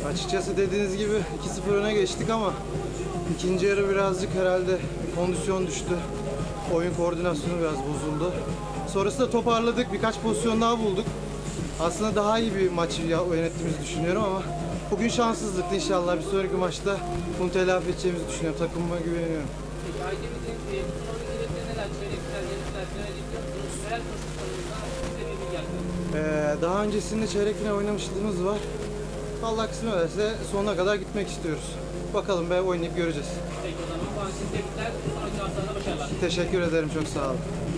Açıkçası dediğiniz gibi 2-0 öne geçtik ama ikinci yarı birazcık herhalde kondisyon düştü. Oyun koordinasyonu biraz bozuldu. Sonrasında toparladık. Birkaç pozisyon daha bulduk. Aslında daha iyi bir maçı yönettiğimizi düşünüyorum ama bugün şanssızlıktı. İnşallah bir sonraki maçta bunu telafi edeceğimizi düşünüyorum. Takımıma güveniyorum. Peki Aydemir'in sonraki hedefleri neler? Çeyrek final, yarı final, final ediyor musunuz? Her koşullarında size bir bilgi aktarın. Daha öncesinde çeyrek final oynamışlığımız var. Allah kısmet ederse sonuna kadar gitmek istiyoruz. Bakalım be, oynayıp göreceğiz. Peki o zaman bu an size tebrikler. Sonraki haftalarda başarılar. Teşekkür ederim, çok sağ olun.